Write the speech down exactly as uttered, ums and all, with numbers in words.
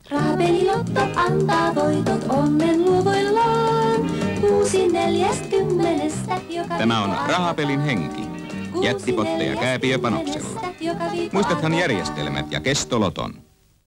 Rahapelilotto antaa voitot onnen luvuillaan. Kuusi neljästäkymmenestä joka Tämä on rahapelin henki. Jättipotteja kääpiöpanoksella. Muistathan järjestelmät ja kestoloton.